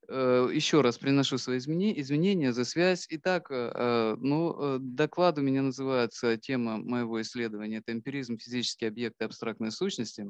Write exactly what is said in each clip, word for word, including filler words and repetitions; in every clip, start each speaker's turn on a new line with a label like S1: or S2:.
S1: Э, еще раз приношу свои измени извинения за связь. Итак, э, э, ну, э, доклад у меня называется, тема моего исследования — это эмпиризм, физические объекты, абстрактные сущности.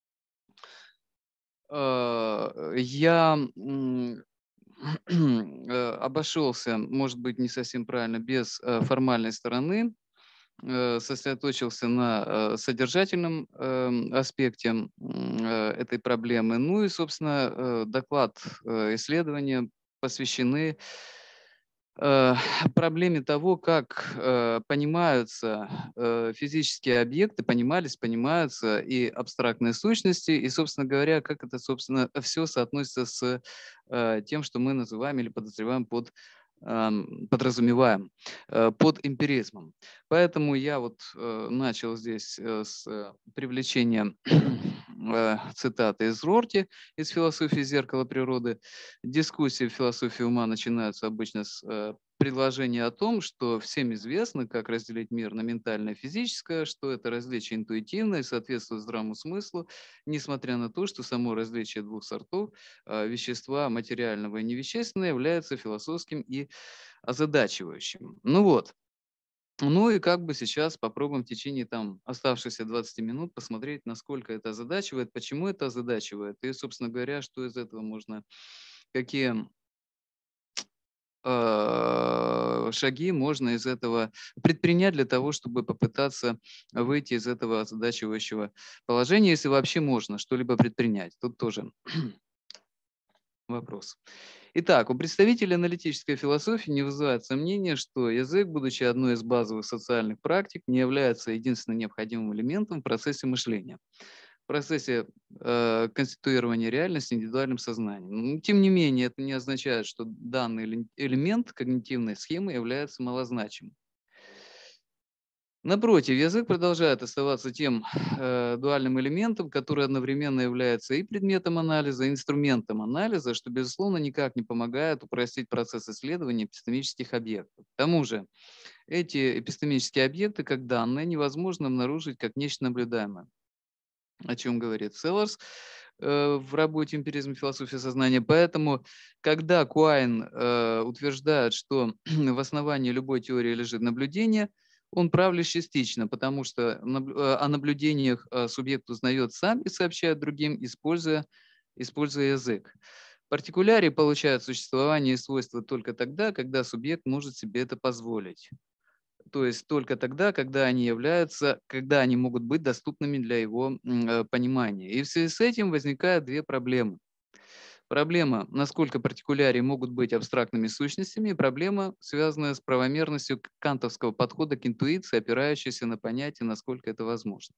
S1: Э, я м, э, обошелся, может быть, не совсем правильно, без э, формальной стороны, э, сосредоточился на э, содержательном эм, аспекте м, э, этой проблемы. Ну и, собственно, э, доклад, э, исследования посвящены э, проблеме того, как э, понимаются э, физические объекты, понимались, понимаются и абстрактные сущности, и, собственно говоря, как это, собственно, все соотносится с э, тем, что мы называем или подозреваем под ам, подразумеваем э, под эмпиризмом. Поэтому я вот э, начал здесь э, с э, привлечения э, цитаты из Рорти, из «Философии зеркала природы». Дискуссии в философии ума начинаются обычно с э, предложения о том, что всем известно, как разделить мир на ментальное и физическое, что это различие интуитивное и соответствует здравому смыслу, несмотря на то, что само различие двух сортов э, вещества материального и невещественного является философским и озадачивающим. Ну вот. Ну и как бы сейчас попробуем в течение там оставшихся двадцати минут посмотреть, насколько это озадачивает, почему это озадачивает, и, собственно говоря, что из этого можно, какие э, шаги можно из этого предпринять для того, чтобы попытаться выйти из этого озадачивающего положения, если вообще можно что-либо предпринять. Тут тоже вопрос. Итак, у представителей аналитической философии не вызывает сомнения, что язык, будучи одной из базовых социальных практик, не является единственным необходимым элементом в процессе мышления, в процессе э, конституирования реальности индивидуальным сознанием. Но, тем не менее, это не означает, что данный эле- элемент когнитивной схемы является малозначимым. Напротив, язык продолжает оставаться тем э, дуальным элементом, который одновременно является и предметом анализа, и инструментом анализа, что, безусловно, никак не помогает упростить процесс исследования эпистемических объектов. К тому же, эти эпистемические объекты, как данные, невозможно обнаружить как нечто наблюдаемое, о чем говорит Селларс э, в работе «Эмпиризм и философия сознания». Поэтому, когда Куайн э, утверждает, что в основании любой теории лежит наблюдение, он прав лишь частично, потому что наб- э, о наблюдениях э, субъект узнает сам и сообщает другим, используя, используя язык. Партикулярий получает существование и свойства только тогда, когда субъект может себе это позволить. То есть только тогда, когда они являются, когда они могут быть доступными для его м, э, понимания. И в связи с этим возникают две проблемы. Проблема, насколько партикулярии могут быть абстрактными сущностями, и проблема, связанная с правомерностью к- кантовского подхода к интуиции, опирающейся на понятие, насколько это возможно.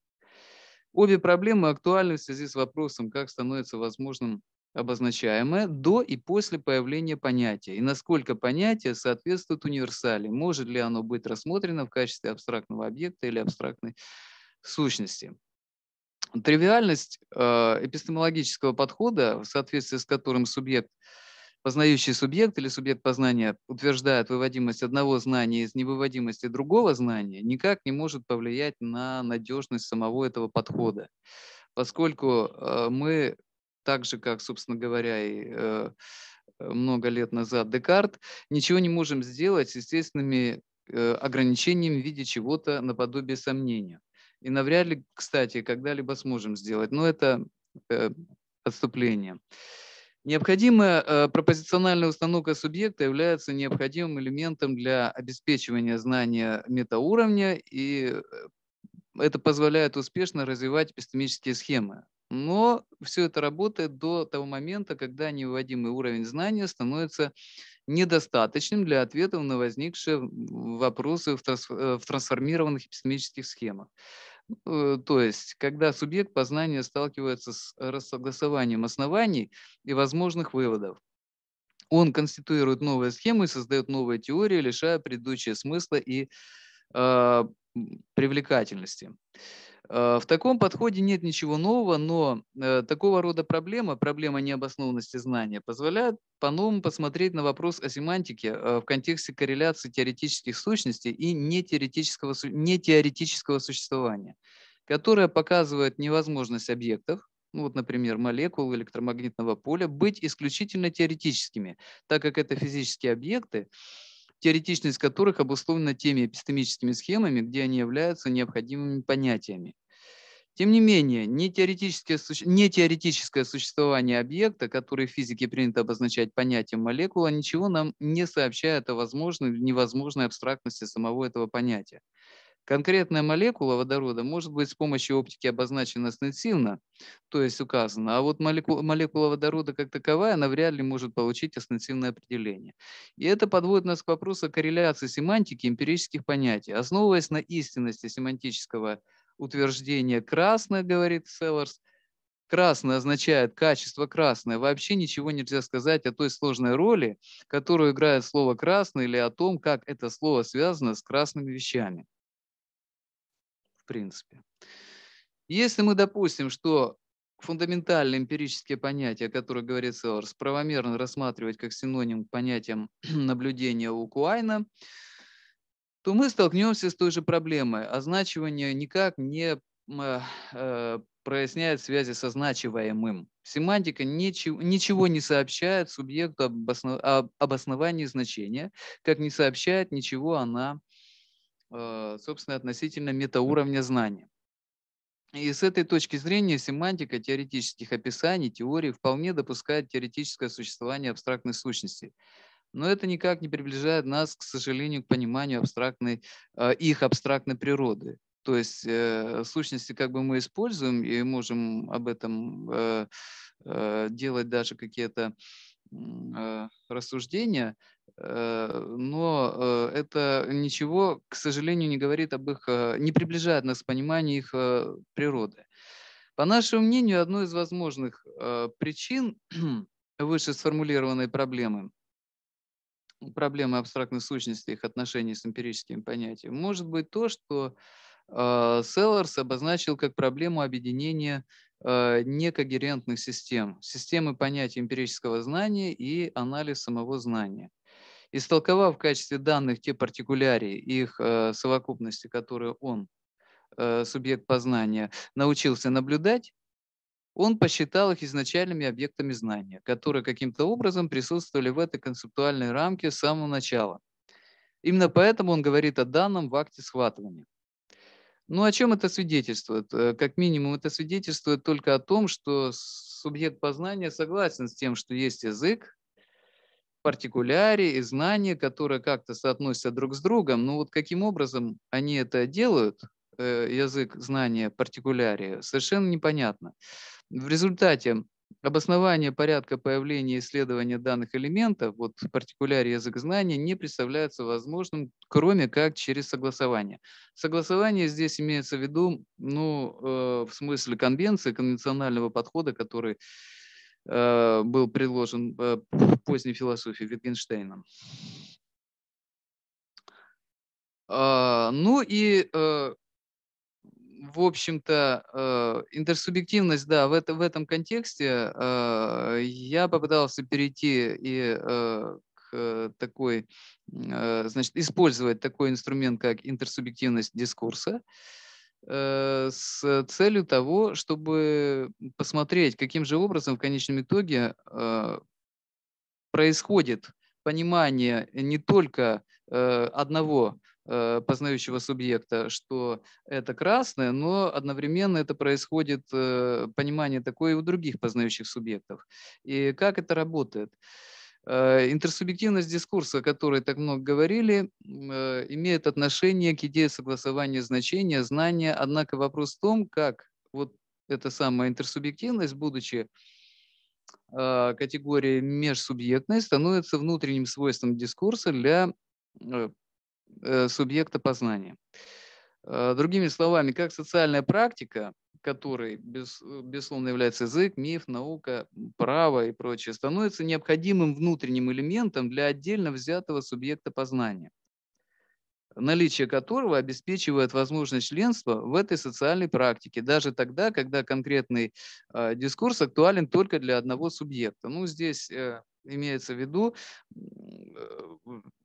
S1: Обе проблемы актуальны в связи с вопросом, как становится возможным обозначаемое до и после появления понятия, и насколько понятие соответствует универсали, может ли оно быть рассмотрено в качестве абстрактного объекта или абстрактной сущности. Тривиальность э, эпистемологического подхода, в соответствии с которым субъект, познающий субъект или субъект познания утверждает выводимость одного знания из невыводимости другого знания, никак не может повлиять на надежность самого этого подхода, поскольку э, мы, так же как, собственно говоря, и э, много лет назад Декарт, ничего не можем сделать с естественными э, ограничениями в виде чего-то наподобие сомнения. И навряд ли, кстати, когда-либо сможем сделать. Но это э, отступление. Необходимая э, пропозициональная установка субъекта является необходимым элементом для обеспечивания знания метауровня, и э, это позволяет успешно развивать эпистемические схемы. Но все это работает до того момента, когда невыводимый уровень знания становится недостаточным для ответов на возникшие вопросы в, трансф- э, в трансформированных эпистемических схемах. Э, То есть, когда субъект познания сталкивается с рассогласованием оснований и возможных выводов, он конституирует новые схемы и создает новые теории, лишая предыдущие смысла и э, м, привлекательности. Э, В таком подходе нет ничего нового, но э, такого рода проблема, проблема необоснованности знания, позволяет по-новому посмотреть на вопрос о семантике э, в контексте корреляции теоретических сущностей и нетеоретического, су- нетеоретического существования, которая показывает невозможность объектов, ну вот, например, молекул электромагнитного поля, быть исключительно теоретическими, так как это физические объекты, теоретичность которых обусловлена теми эпистемическими схемами, где они являются необходимыми понятиями. Тем не менее, нетеоретическое, суще- нетеоретическое существование объекта, который в физике принято обозначать понятием молекула, ничего нам не сообщает о возможной или невозможной абстрактности самого этого понятия. Конкретная молекула водорода может быть с помощью оптики обозначена останцивно, то есть указана, а вот молеку- молекула водорода как таковая, она вряд ли может получить останцивное определение. И это подводит нас к вопросу о корреляции семантики эмпирических понятий. Основываясь на истинности семантического утверждения «красное», говорит Селлерс, красное означает качество красное. Вообще ничего нельзя сказать о той сложной роли, которую играет слово «красное» или о том, как это слово связано с красными вещами, в принципе. Если мы допустим, что фундаментальные эмпирические понятия, о которых говорит Селлерс, правомерно рассматривать как синоним к понятиям наблюдения у Куайна, то мы столкнемся с той же проблемой. Означивание никак не м, э, э, проясняет связи со значиваемым. Семантика ничего, ничего не сообщает субъекту об, основ- об обосновании значения, как не сообщает ничего она, э, собственно, относительно метауровня знания. И с этой точки зрения семантика теоретических описаний, теорий вполне допускает теоретическое существование абстрактной сущности. Но это никак не приближает нас, к сожалению, к пониманию абстрактной, э, их абстрактной природы. То есть э, сущности как бы мы используем и можем об этом э, э, делать даже какие-то м, э, рассуждения, э, но э, это ничего, к сожалению, не говорит об их, э, не приближает нас к пониманию их э, природы. По нашему мнению, одной из возможных э, причин выше сформулированной проблемы, проблемы абстрактной сущности, их отношений с эмпирическими понятиями, может быть то, что э, Селлерс обозначил как проблему объединения э, некогерентных систем, системы понятий эмпирического знания и анализ самого знания. Истолковав в качестве данных те партикулярии и их э, совокупности, которые он, э, субъект познания, научился наблюдать, он посчитал их изначальными объектами знания, которые каким-то образом присутствовали в этой концептуальной рамке с самого начала. Именно поэтому он говорит о данном в акте схватывания. Ну, о чем это свидетельствует? Э, Как минимум, это свидетельствует только о том, что субъект познания согласен с тем, что есть язык, партикулярии и знания, которые как-то соотносятся друг с другом. Но вот каким образом они это делают, э, язык, знания, партикулярии, совершенно непонятно. В результате обоснование порядка появления и исследования данных элементов, вот в партикуляре язык знания, не представляется возможным, кроме как через согласование. Согласование здесь имеется в виду, ну, э, в смысле конвенции, конвенционального подхода, который э, был предложен э, в поздней философии Wittgensteinом. А, ну и э, в общем-то, э, интерсубъективность, да, в, это, в этом контексте э, я попытался перейти и э, к такой, э, значит, использовать такой инструмент, как интерсубъективность дискурса, э, с целью того, чтобы посмотреть, каким же образом в конечном итоге э, происходит понимание не только э, одного э, познающего субъекта, что это красное, но одновременно это происходит э, понимание такое и у других познающих субъектов. И как это работает? Э, Интерсубъективность дискурса, о которой так много говорили, м, э, имеет отношение к идее согласования значения, знания, однако вопрос в том, как вот эта самая интерсубъективность, будучи э, категория межсубъектной, становится внутренним свойством дискурса для э, э, субъекта познания. Э, Другими словами, как социальная практика, которой, без, э, безусловно, является язык, миф, наука, м, право и прочее, становится необходимым внутренним элементом для отдельно взятого субъекта познания, наличие которого обеспечивает возможность членства в этой социальной практике, даже тогда, когда конкретный э, дискурс актуален только для одного субъекта. Ну, здесь э, имеется в виду, м, э,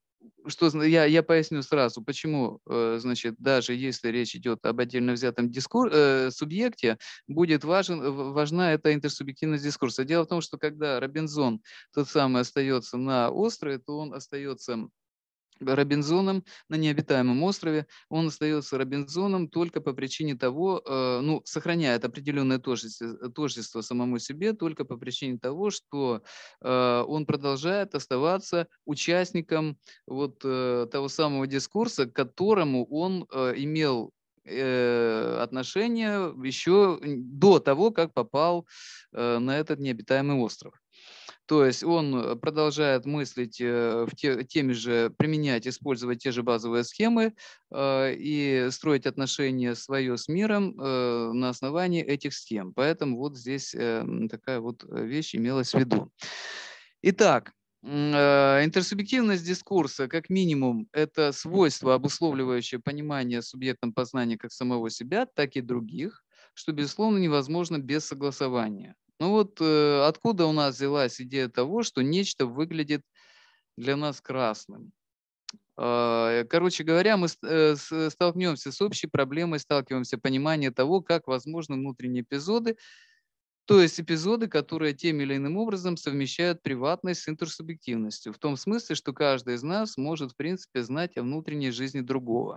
S1: что зна я я поясню сразу, почему, э, значит, даже если речь идет об отдельно взятом дискур э, субъекте, будет важен в важна эта интерсубъективность дискурса. Дело в том, что когда Робинзон тот самый остается на острове, то он остается Робинзоном на необитаемом острове. Он остается Робинзоном только по причине того, э, ну, сохраняет определенное тождество, тождество самому себе только по причине того, что э, он продолжает оставаться участником вот э, того самого дискурса, к которому он э, имел э, отношение еще до того, как попал э, на этот необитаемый остров. То есть он э, продолжает мыслить э, в те, теми же, применять, использовать те же базовые схемы э, и строить отношения свое с миром э, на основании этих схем. Поэтому вот здесь э, м, такая вот э, вещь имелась в виду. Итак, м, э, интерсубъективность дискурса, как минимум, это свойство, обусловливающее понимание субъектом познания как самого себя, так и других, что, безусловно, невозможно без согласования. Ну вот э, откуда у нас взялась идея того, что нечто выглядит для нас красным? А, Короче говоря, мы с- э, с- столкнемся с общей проблемой, сталкиваемся понимание того, как возможны внутренние эпизоды, то есть эпизоды, которые тем или иным образом совмещают приватность с интерсубъективностью, в том смысле, что каждый из нас может, в принципе, знать о внутренней жизни другого.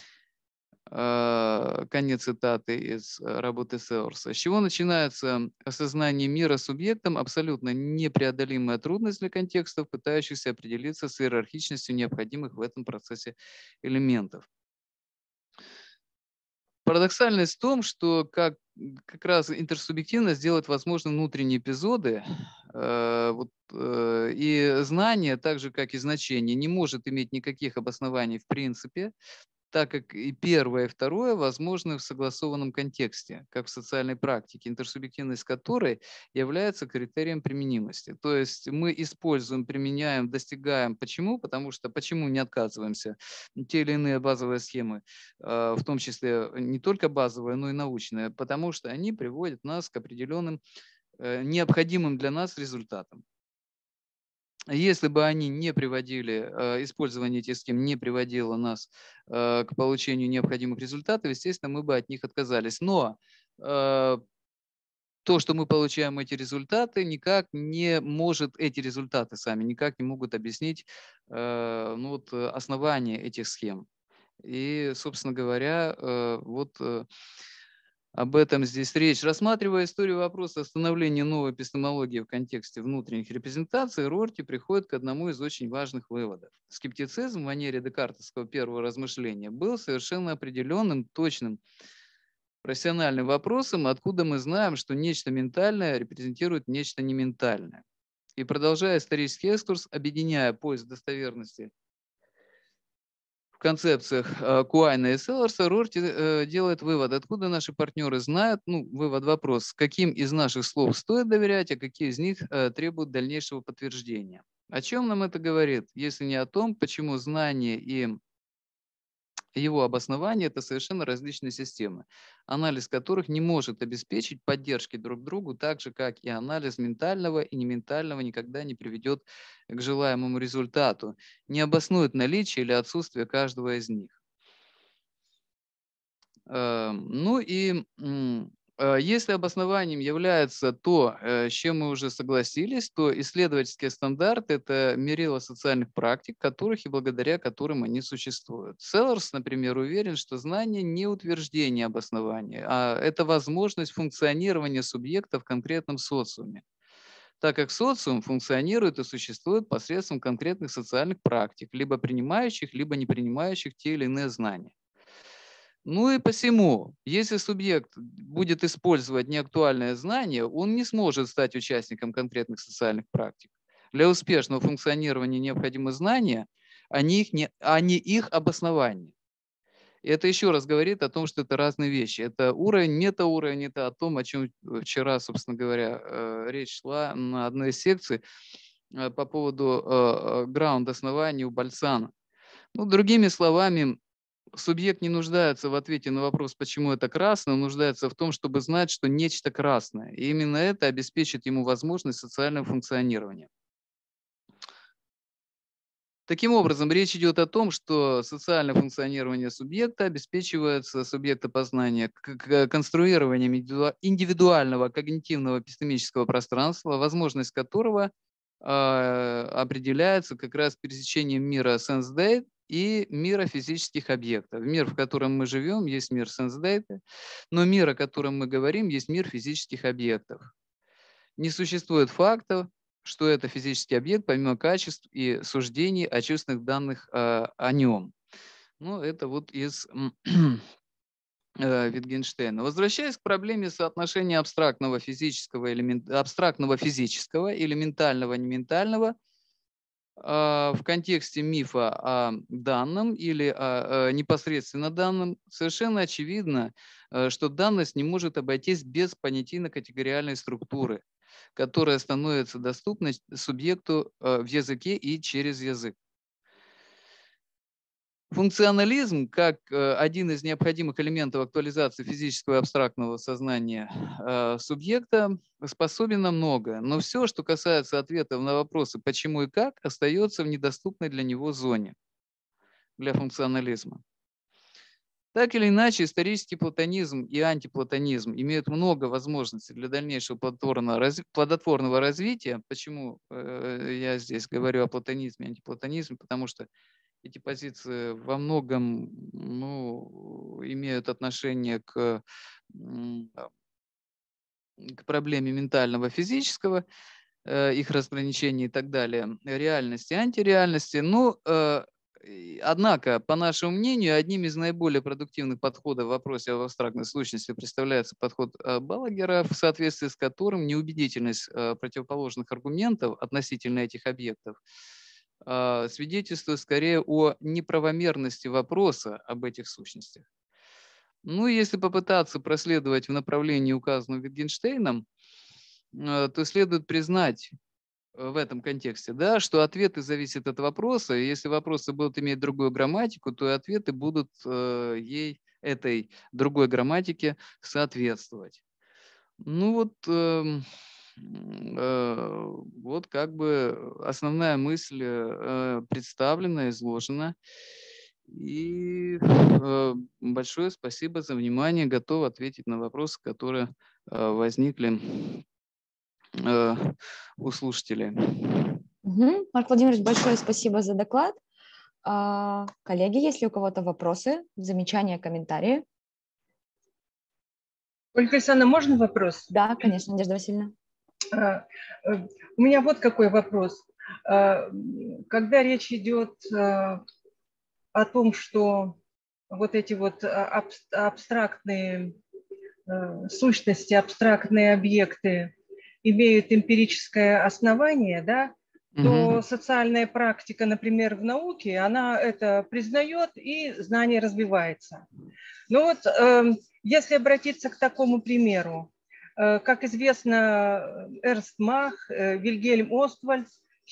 S1: А, Конец цитаты из э, работы Сеорса. С чего начинается осознание мира субъектом, абсолютно непреодолимая трудность для контекстов, пытающихся определиться с иерархичностью необходимых в этом процессе элементов. Парадоксальность в том, что как, как раз интерсубъективность делает возможным внутренние эпизоды, э, вот, э, и знание, так же как и значение, не может иметь никаких обоснований в принципе, так как и первое, и второе возможны в согласованном контексте, как в социальной практике, интерсубъективность которой является критерием применимости. То есть мы используем, применяем, достигаем. Почему? Потому что почему не отказываемся? Те или иные базовые схемы, э, в том числе не только базовые, но и научные, потому что они приводят нас к определенным э, необходимым для нас результатам. Если бы они не приводили, э, использование этих схем не приводило нас э, к получению необходимых результатов, естественно, мы бы от них отказались. Но э, то, что мы получаем эти результаты, никак не может, эти результаты сами никак не могут объяснить э, ну, вот, э, основание этих схем. И, собственно говоря, э, вот э, об этом здесь речь. Рассматривая историю вопроса становления новой эпистемологии в контексте внутренних репрезентаций, Рорти приходит к одному из очень важных выводов. Скептицизм в манере декартовского первого размышления был совершенно определенным, точным, профессиональным вопросом, откуда мы знаем, что нечто ментальное репрезентирует нечто нементальное. И продолжая исторический экскурс, объединяя поиск достоверности в концепциях э, Куайна и Селларса, Рорти э, делает вывод, откуда наши партнеры знают, ну, вывод, вопрос, каким из наших слов стоит доверять, а какие из них э, требуют дальнейшего подтверждения. О чем нам это говорит, если не о том, почему знание и его обоснование — это совершенно различные системы, анализ которых не может обеспечить поддержки друг другу, так же, как и анализ ментального и нементального никогда не приведет к желаемому результату, не обоснует наличие или отсутствие каждого из них. Эм, Ну и м, э, если обоснованием является то, э, с чем мы уже согласились, то исследовательские стандарты — это мерило социальных практик, которых и благодаря которым они существуют. Селлерс, например, уверен, что знание не утверждение обоснования, а это возможность функционирования субъекта в конкретном социуме, так как социум функционирует и существует посредством конкретных социальных практик, либо принимающих, либо не принимающих те или иные знания. Ну и посему, если субъект будет использовать неактуальное знание, он не сможет стать участником конкретных социальных практик. Для успешного функционирования необходимы знания, а не их, не, а не их обоснование. И это еще раз говорит о том, что это разные вещи. Это уровень, метауровень, это о том, о чем вчера, собственно говоря, э, речь шла на одной из секций э, по поводу э, э, граунд-основания у Бальсана. Ну, другими словами, субъект не нуждается в ответе на вопрос, почему это красное, он нуждается в том, чтобы знать, что нечто красное. И именно это обеспечит ему возможность социального функционирования. Таким образом, речь идет о том, что социальное функционирование субъекта обеспечивается субъекта познания к- к- конструированием индивиду- индивидуального когнитивного эпистемического пространства, возможность которого а, определяется как раз пересечением мира sense-data и мира физических объектов. Мир, в котором мы живем, есть мир sense-data, но мир, о котором мы говорим, есть мир физических объектов. Не существует фактов, что это физический объект, помимо качеств и суждений о чувственных данных э, о нем. Ну, это вот из м, э, Wittgensteina. Возвращаясь к проблеме соотношения абстрактного физического, элемент, абстрактного физического, элементального, нементального а, в контексте мифа о данном или о, э, непосредственно данном, совершенно очевидно, э, что данность не может обойтись без понятийно-категориальной структуры, которая становится доступной субъекту э, в языке и через язык. Функционализм, как э, один из необходимых элементов актуализации физического и абстрактного сознания э, субъекта, способен на многое, но все, что касается ответов на вопросы «почему» и «как», остается в недоступной для него зоне, для функционализма. Так или иначе, исторический платонизм и антиплатонизм имеют много возможностей для дальнейшего плодотворного, разви- плодотворного развития. Почему э, я здесь говорю о платонизме и антиплатонизме? Потому что эти позиции во многом, ну, имеют отношение к, м, а, к проблеме ментального, физического, э, их разграничения и так далее, реальности, антиреальности. Но, э, и, однако, по нашему мнению, одним из наиболее продуктивных подходов в вопросе об абстрактной сущности представляется подход э, Балагера, в соответствии с которым неубедительность э, противоположных аргументов относительно этих объектов а, свидетельствует скорее о неправомерности вопроса об этих сущностях. Ну, и если попытаться проследовать в направлении, указанном Wittgensteinом, э, то следует признать э, в этом контексте, да, что ответы зависят от вопроса, и если вопросы будут иметь другую грамматику, то и ответы будут э, ей, этой другой грамматике соответствовать. Ну вот, эм, м, э, вот как бы основная мысль э, представлена, изложена. И э, большое спасибо за внимание. Готов ответить на вопросы, которые э, возникли э, у слушателей.
S2: Мгм. Марк Владимирович, большое спасибо за доклад. А, коллеги, есть ли у кого-то вопросы, замечания, комментарии?
S3: Ольга Александровна, можно вопрос?
S2: Да, конечно, Надежда Васильевна.
S3: А, э, У меня вот какой вопрос. А, Когда речь идет а, о том, что вот эти вот а, абс- абстрактные э, сущности, абстрактные объекты имеют эмпирическое основание, да, то
S1: Мгм.
S3: социальная практика, например, в науке, она это признает, и знание развивается. Ну вот, э, если обратиться к такому примеру, э, как известно, Эрнст Мах, э, Вильгельм Оствальд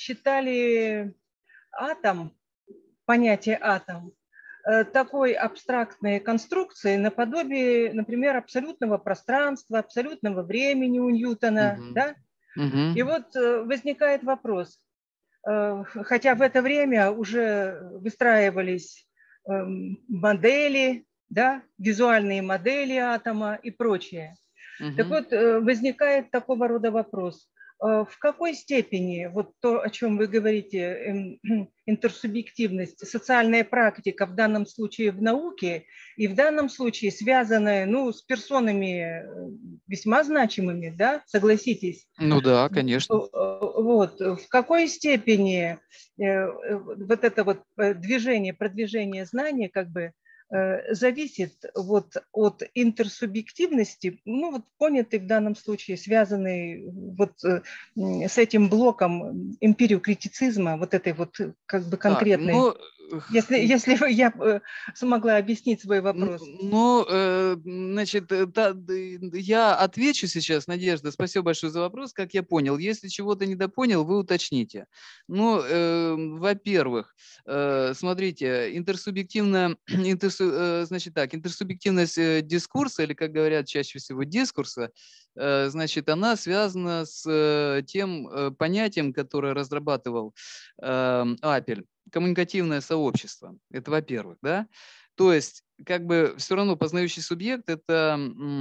S3: считали атом, понятие атом, э, такой абстрактной конструкции наподобие, например, абсолютного пространства, абсолютного времени у Ньютона,
S1: Мгм.
S3: да? И
S1: Мгм.
S3: вот э, возникает вопрос, э, хотя в это время уже выстраивались эм, модели, да, визуальные модели атома и прочее. Так
S1: Мгм.
S3: вот, э, возникает такого рода вопрос. Э, В какой степени вот то, о чем вы говорите, эм, интерсубъективность, социальная практика в данном случае в науке и в данном случае связанная, ну, с персонами э, весьма значимыми, да, согласитесь?
S1: Ну да, конечно.
S3: Вот, в какой степени э, э, вот это вот э, движение, продвижение знания как бы э, зависит вот от интерсубъективности, ну вот понятый в данном случае, смазанный вот э, м, с этим блоком эмпириокритицизма, вот этой вот э, как бы
S1: Так,
S3: конкретной.
S1: ну,
S3: Если, если я э, смогла объяснить свой
S1: Н-
S3: вопрос.
S1: Ну, э, значит, э, та- д- я отвечу сейчас, Надежда. Спасибо большое за вопрос. Как я понял, если чего-то недопонял, вы уточните. Ну, э, во-первых, э, смотрите, интерсубъективная, интерсу- э, значит так, интерсубъективность э, дискурса, или, как говорят чаще всего, дискурса, э, значит, она связана с э, тем э, понятием, которое разрабатывал э, Апель. коммуникативное сообщество. Это во-первых, да. То есть, как бы все равно познающий субъект – это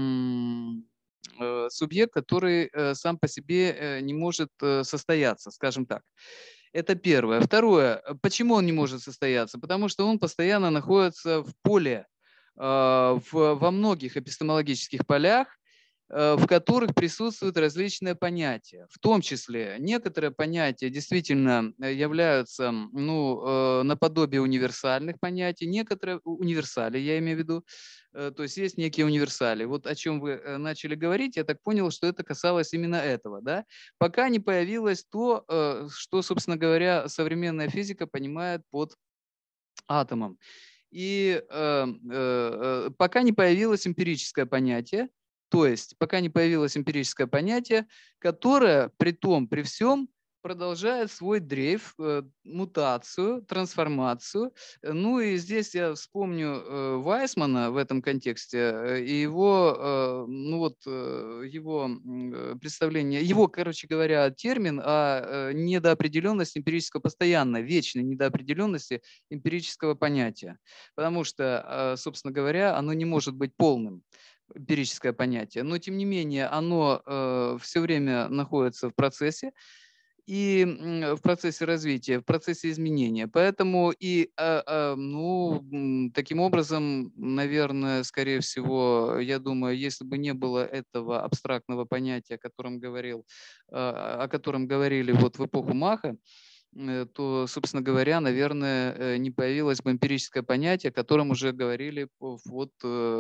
S1: субъект, который сам по себе не может состояться, скажем так. Это первое. Второе. Почему он не может состояться? Потому что он постоянно находится в поле, в, во многих эпистемологических полях, в которых присутствуют различные понятия. В том числе некоторые понятия действительно являются ну, наподобие универсальных понятий, некоторые универсали, я имею в виду, то есть есть некие универсали. Вот о чем вы начали говорить, я так понял, что это касалось именно этого. Да? Пока не появилось то, что, собственно говоря, современная физика понимает под атомом. И э, э, пока не появилось эмпирическое понятие, то есть пока не появилось эмпирическое понятие, которое при том, при всем продолжает свой дрейф, э, мутацию, трансформацию. Ну и здесь я вспомню э, Вайсмана в этом контексте э, и его, э, ну вот, э, его э, представление, его, короче говоря, термин о э, недоопределенности эмпирического постоянно, вечной недоопределенности эмпирического понятия. Потому что, собственно говоря, оно не может быть полным, эмпирическое понятие, но тем не менее оно э, все время находится в процессе, и в процессе развития, в процессе изменения. Поэтому и, э, э, ну, таким образом, наверное, скорее всего, я думаю, если бы не было этого абстрактного понятия, о котором говорил, э, о котором говорили вот в эпоху Маха, то, собственно говоря, наверное, не появилось бы эмпирическое понятие, о котором уже говорили вот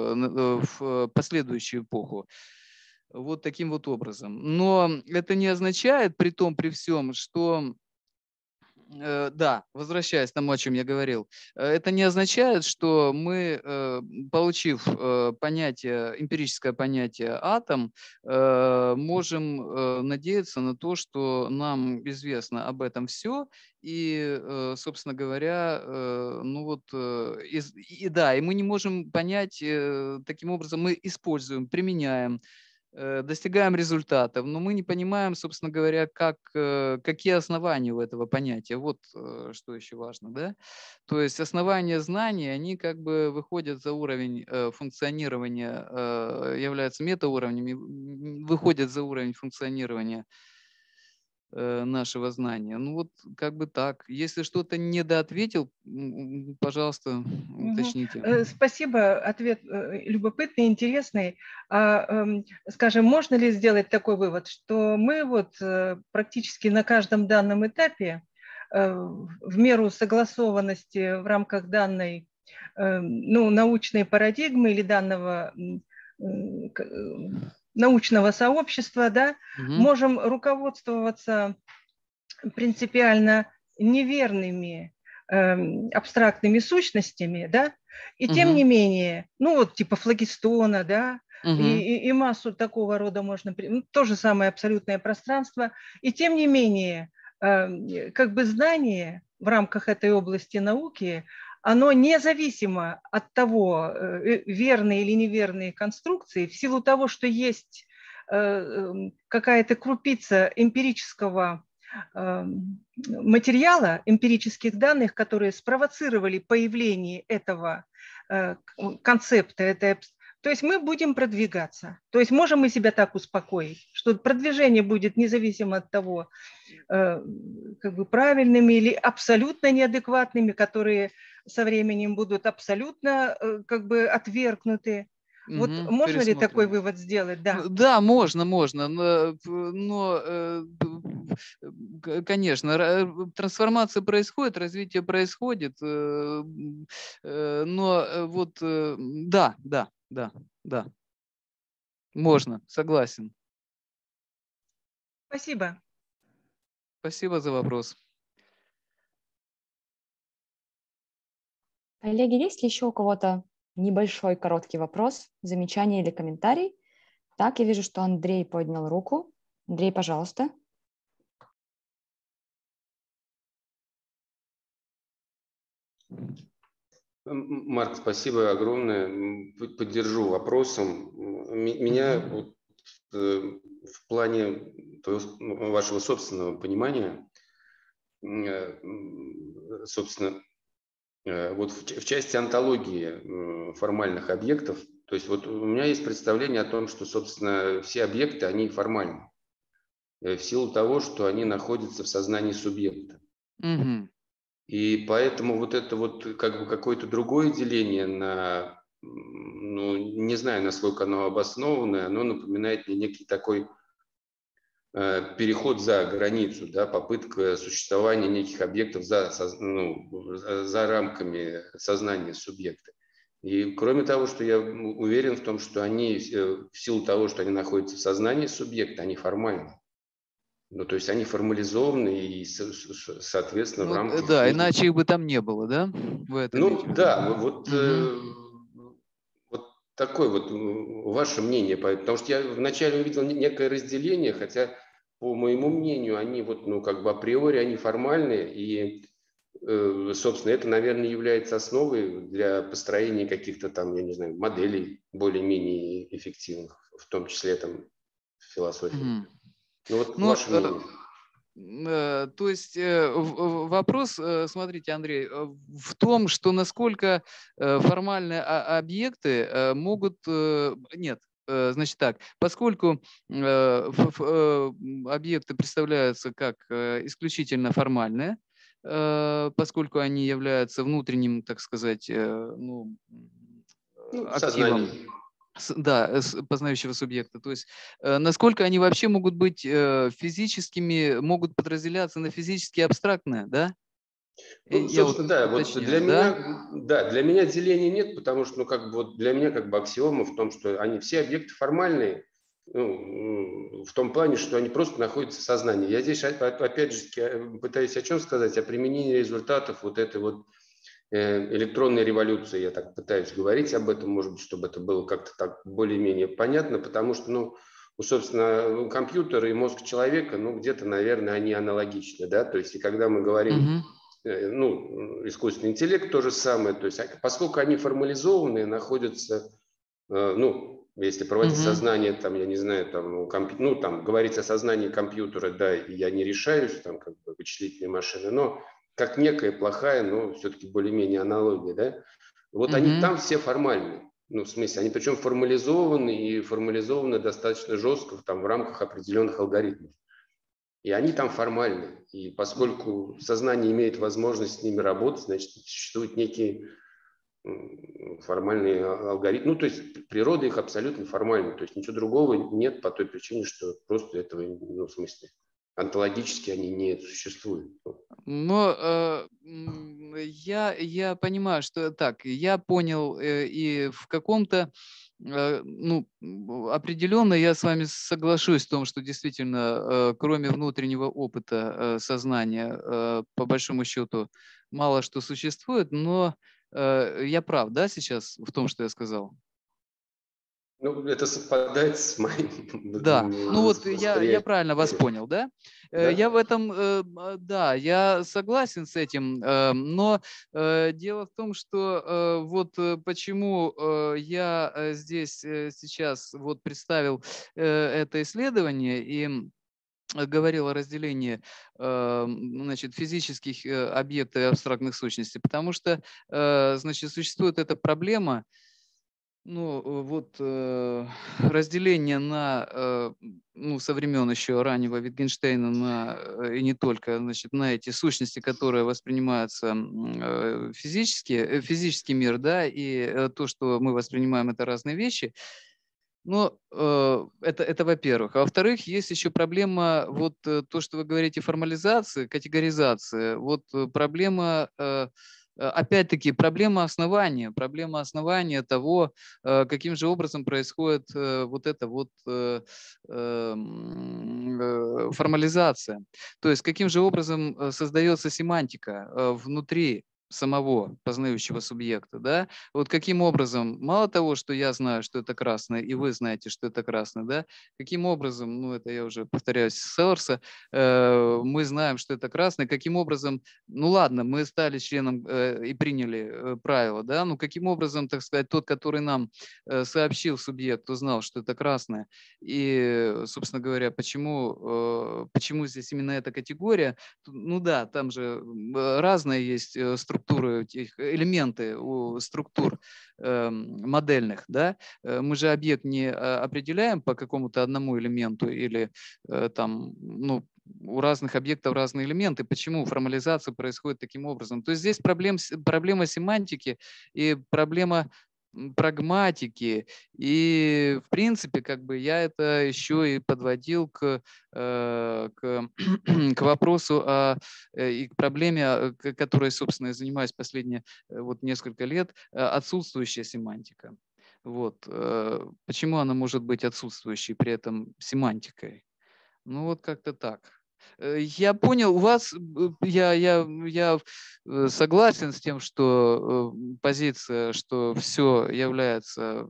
S1: в последующую эпоху. Вот таким вот образом. Но это не означает, при том, при всем, что... Да, возвращаясь к тому, о чем я говорил, это не означает, что мы, получив понятие, эмпирическое понятие атом, можем надеяться на то, что нам известно об этом все, и, собственно говоря, ну вот, и, и да, и мы не можем понять, таким образом мы используем, применяем, достигаем результатов, но мы не понимаем, собственно говоря, как, какие основания у этого понятия. Вот что еще важно. Да? То есть основания знаний, они как бы выходят за уровень функционирования, являются метауровнями, выходят за уровень функционирования нашего знания. Ну вот как бы так. Если что-то недоответил, пожалуйста, уточните.
S3: Угу. Спасибо, ответ любопытный, интересный. А, скажем, можно ли сделать такой вывод, что мы вот практически на каждом данном этапе в меру согласованности в рамках данной ну, научной парадигмы или данного научного сообщества, да, угу. можем руководствоваться принципиально неверными э, абстрактными сущностями, да, и угу. тем не менее, ну вот типа флогистона, да, угу. и, и, и массу такого рода можно, ну, то же самое абсолютное пространство, и тем не менее, э, как бы знание в рамках этой области науки, оно независимо от того, верные или неверные конструкции, в силу того, что есть какая-то крупица эмпирического материала, эмпирических данных, которые спровоцировали появление этого концепта, этой, то есть мы будем продвигаться. То есть можем мы себя так успокоить, что продвижение будет независимо от того, как бы правильными или абсолютно неадекватными, которые со временем будут абсолютно как бы отвергнуты. Вот угу, можно ли такой вывод сделать? Да,
S1: да, можно, можно, но, но конечно, трансформация происходит, развитие происходит, но вот да, да, да, да, можно, согласен.
S3: Спасибо.
S1: Спасибо за вопрос.
S2: Коллеги, есть ли еще у кого-то небольшой короткий вопрос, замечание или комментарий? Так, я вижу, что Андрей поднял руку. Андрей, пожалуйста.
S4: Марк, спасибо огромное. Поддержу вопросом. Меня вот, в плане вашего собственного понимания собственно, вот в части онтологии формальных объектов, то есть вот у меня есть представление о том, что, собственно, все объекты, они формальны, в силу того, что они находятся в сознании субъекта.
S1: Угу.
S4: И поэтому вот это вот как бы какое-то другое деление на, ну, не знаю, насколько оно обоснованное, оно напоминает мне некий такой э, переход за границу, да, попытка существования неких объектов за, ну, за рамками сознания субъекта. И кроме того, что я уверен в том, что они в силу того, что они находятся в сознании субъекта, они формальны. Ну, то есть они формализованы и, соответственно,
S1: Ну,
S4: в рамках...
S1: да, иначе их бы там не было, да? Вы это
S4: Ну, да, вот,
S1: угу.
S4: э, вот такое вот ваше мнение, потому что я вначале увидел некое разделение, хотя, по моему мнению, они вот, ну, как бы априори, они формальные, и, э, собственно, это, наверное, является основой для построения каких-то там, я не знаю, моделей более-менее эффективных, в том числе там в философии. Угу. Ну, вот
S1: ну,
S4: ваше мнение.
S1: То есть вопрос, смотрите, Андрей, в том, что насколько формальные объекты могут... Нет, значит так, поскольку объекты представляются как исключительно формальные, поскольку они являются внутренним, так сказать, ну,
S4: ну,
S1: активом. Да, познающего субъекта. То есть э, насколько они вообще могут быть э, физическими, могут подразделяться на физически абстрактные, да?
S4: Ну,
S1: Я
S4: собственно,
S1: вот
S4: да,
S1: уточняю,
S4: вот для
S1: да?
S4: меня, да, для меня деления нет, потому что, ну, как бы вот для меня как бы аксиома в том, что они все объекты формальные, ну, в том плане, что они просто находятся в сознании. Я здесь, опять же, пытаюсь о чем сказать, о применении результатов вот этой вот электронной революции, я так пытаюсь говорить об этом, может быть, чтобы это было как-то так более-менее понятно, потому что, ну, собственно, компьютер и мозг человека, ну, где-то, наверное, они аналогичны, да, то есть, и когда мы говорим, uh-huh. ну, искусственный интеллект то же самое, то есть, поскольку они формализованные, находятся, ну, если проводить uh-huh. сознание, там, я не знаю, там, ну, комп... ну, там, говорить о сознании компьютера, да, я не решаюсь, там, как бы, вычислительные машины, но как некая плохая, но все-таки более-менее аналогия, да, вот uh-huh. они там все формальные, ну, в смысле, они причем формализованы и формализованы достаточно жестко, там, в рамках определенных алгоритмов. И они там формальны. И поскольку сознание имеет возможность с ними работать, значит, существуют некие формальные алгоритмы. Ну, то есть природа их абсолютно формальна. То есть ничего другого нет по той причине, что просто этого, ну, в смысле, онтологически они не существуют.
S1: Но э, я, я понимаю, что так, я понял э, и в каком-то, э, ну, определенно я с вами соглашусь в том, что действительно, э, кроме внутреннего опыта э, сознания, э, по большому счету, мало что существует, но э, я прав, да, сейчас в том, что я сказал?
S4: Ну, это совпадает с моим.
S1: Да, ну вот я, я правильно вас понял, да? да? Я в этом, да, я согласен с этим, но дело в том, что вот почему я здесь сейчас вот представил это исследование и говорил о разделении значит, физических объектов и абстрактных сущностей, потому что, значит, существует эта проблема. Ну, вот э, разделение на, э, ну, со времен еще раннего Wittgensteina на, э, и не только, значит, на эти сущности, которые воспринимаются э, физически, э, физический мир, да, и э, то, что мы воспринимаем, это разные вещи. Но э, это, это во-первых. А во-вторых, есть еще проблема, вот э, то, что вы говорите, формализации, категоризации, вот э, проблема... Э, Опять-таки, проблема основания, проблема основания того, каким же образом происходит вот эта вот формализация. То есть, каким же образом создается семантика внутри самого познающего субъекта, да, вот каким образом, мало того, что я знаю, что это красное, и вы знаете, что это красное, да, каким образом, ну, это я уже повторяюсь, Селлерса, э, мы знаем, что это красное, каким образом, ну, ладно, мы стали членом э, и приняли э, правила, да, ну, каким образом, так сказать, тот, который нам э, сообщил субъект, узнал, что это красное, и, собственно говоря, почему, э, почему здесь именно эта категория, ну, да, там же разные есть структуры, структуры, этих, элементы у структур э, модельных, да, мы же объект не определяем по какому-то одному элементу или э, там, ну, у разных объектов разные элементы. Почему формализация происходит таким образом? То есть здесь проблем, проблема семантики и проблема прагматики. И, в принципе, как бы я это еще и подводил к, э, к, к вопросу о, и к проблеме, которой, собственно, я занимаюсь последние вот несколько лет, отсутствующая семантика. Вот. Почему она может быть отсутствующей при этом семантикой? Ну, вот как-то так. Я понял, у вас, я, я, я согласен с тем, что позиция, что все является,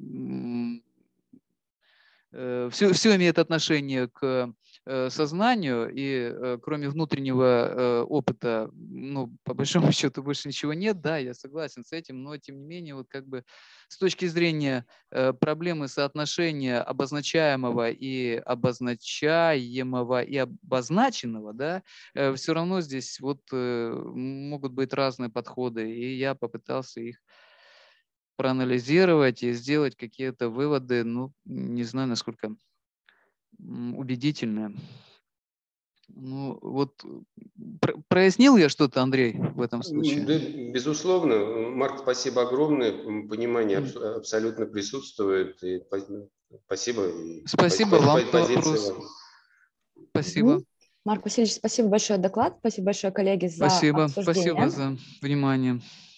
S1: все, все имеет отношение к сознанию, и кроме внутреннего опыта, ну, по большому счету, больше ничего нет, да, я согласен с этим, но тем не менее, вот как бы с точки зрения проблемы соотношения обозначаемого и обозначаемого и обозначенного, да, все равно здесь вот могут быть разные подходы, и я попытался их проанализировать и сделать какие-то выводы, ну, не знаю, насколько убедительные. Ну, вот прояснил я что-то, Андрей, в этом случае?
S4: Да, безусловно. Марк, спасибо огромное. Понимание абсолютно присутствует. И спасибо.
S1: Спасибо вам за
S4: вопрос.
S1: Спасибо.
S2: Марк Васильевич, спасибо большое за доклад. Спасибо большое, коллеги, за
S1: спасибо.
S2: обсуждение.
S1: Спасибо за внимание.